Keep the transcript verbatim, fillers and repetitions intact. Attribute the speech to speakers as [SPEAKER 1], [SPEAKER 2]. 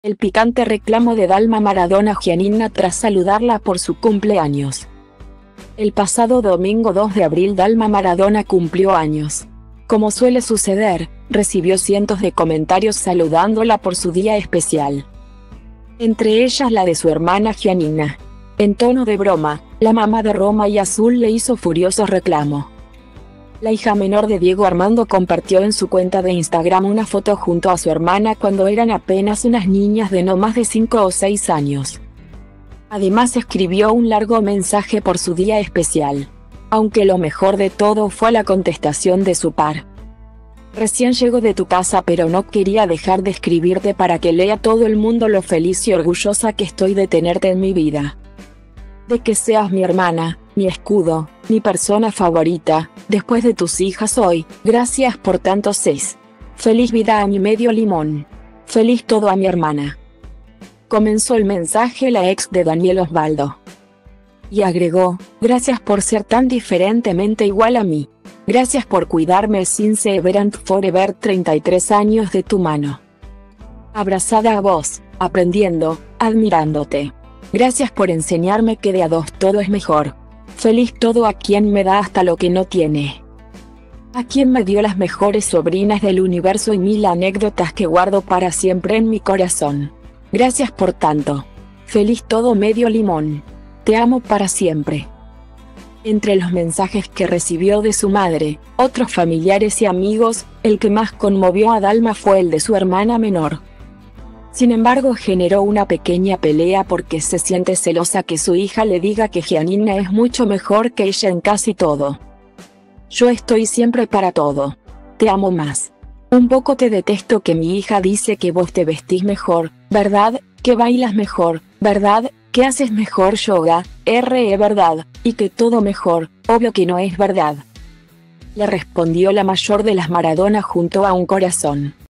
[SPEAKER 1] El picante reclamo de Dalma Maradona a Giannina tras saludarla por su cumpleaños. El pasado domingo dos de abril Dalma Maradona cumplió años. Como suele suceder, recibió cientos de comentarios saludándola por su día especial. Entre ellas la de su hermana Giannina. En tono de broma, la mamá de Roma y Azul le hizo furioso reclamo. La hija menor de Diego Armando compartió en su cuenta de Instagram una foto junto a su hermana cuando eran apenas unas niñas de no más de cinco o seis años. Además escribió un largo mensaje por su día especial. Aunque lo mejor de todo fue la contestación de su par. Recién llego de tu casa pero no quería dejar de escribirte para que lea todo el mundo lo feliz y orgullosa que estoy de tenerte en mi vida. De que seas mi hermana, mi escudo, mi persona favorita, después de tus hijas hoy, gracias por tantos seis. Feliz vida a mi medio limón. Feliz todo a mi hermana. Comenzó el mensaje la ex de Daniel Osvaldo. Y agregó, gracias por ser tan diferentemente igual a mí. Gracias por cuidarme since ever and forever treinta y tres años de tu mano. Abrazada a vos, aprendiendo, admirándote. Gracias por enseñarme que de a dos todo es mejor. Feliz todo a quien me da hasta lo que no tiene. A quien me dio las mejores sobrinas del universo y mil anécdotas que guardo para siempre en mi corazón. Gracias por tanto. Feliz todo medio limón. Te amo para siempre. Entre los mensajes que recibió de su madre, otros familiares y amigos, el que más conmovió a Dalma fue el de su hermana menor. Sin embargo, generó una pequeña pelea porque se siente celosa que su hija le diga que Giannina es mucho mejor que ella en casi todo. Yo estoy siempre para todo. Te amo más. Un poco te detesto que mi hija dice que vos te vestís mejor, ¿verdad? Que bailas mejor, ¿verdad? Que haces mejor yoga, re verdad, y que todo mejor, obvio que no es verdad. Le respondió la mayor de las Maradona junto a un corazón.